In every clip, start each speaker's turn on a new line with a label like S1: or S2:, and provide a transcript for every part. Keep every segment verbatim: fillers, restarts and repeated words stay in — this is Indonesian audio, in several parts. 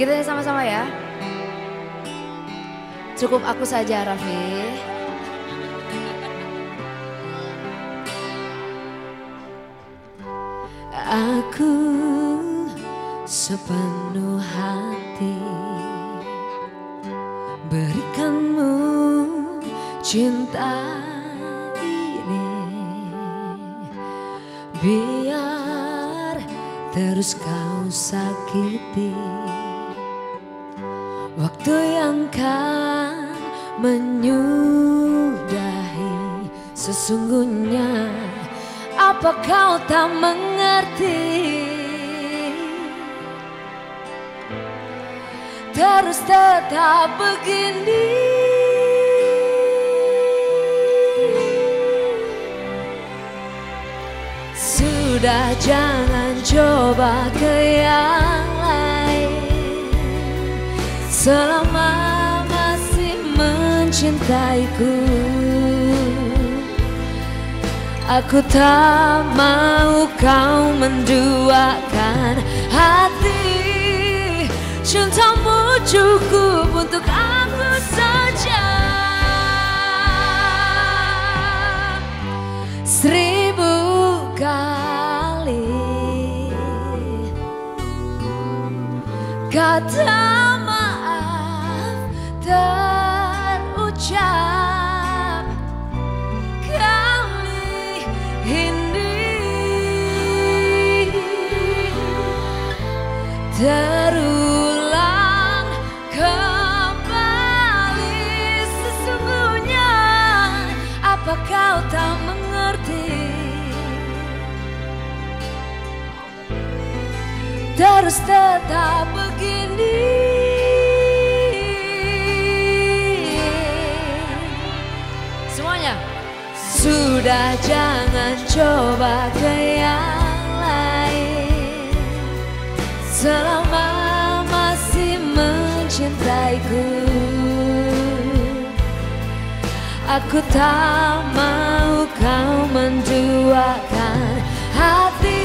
S1: Kita sama-sama ya. Cukup aku saja, Raffi.
S2: Aku sepenuh hati berikanmu cinta ini, biar terus kau sakiti. Waktu yang kan menyudahi, sesungguhnya apa kau tak mengerti? Terus tetap begini. Sudah, jangan coba ke yang lain. Selama masih mencintaiku, aku tak mau kau menduakan hati. Cintamu cukup untuk aku saja. Seribu kali kata maaf terucap, kali ini terulang kembali. Sesungguhnya apa kau tak mengerti? Terus tetap begini. Semuanya. Sudah, jangan coba ke yang lain. Selama masih mencintaiku, aku tak mau kau menduakan hati.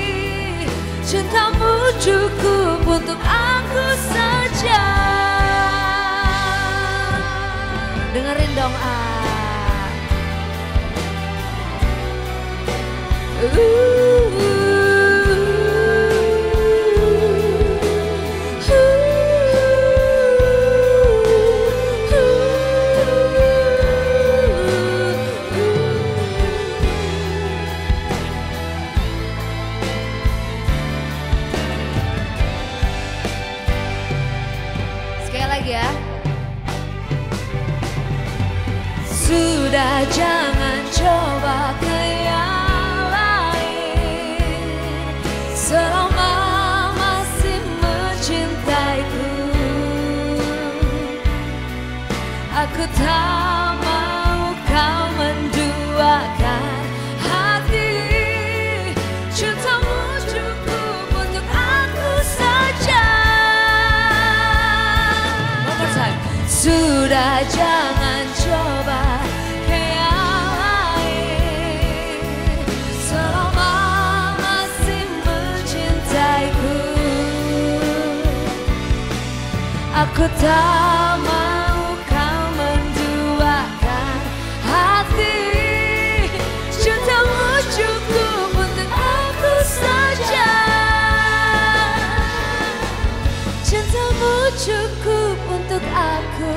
S2: Cintamu cukup untuk aku saja. Dengerin dong, ah. Uh. Ya. Sudah, jangan coba ke yang lain. Selama masih mencintaiku, aku tak mau kau menduakan hati. Cintamu cukup untuk aku saja. Sudah, jangan coba ke yang lain. Selama masih mencintaiku, aku tak mau kau menduakan hati. Cintamu cukup untuk aku saja. Cintamu cukup untuk aku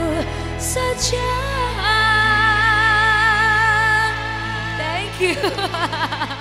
S2: saja. Thank you.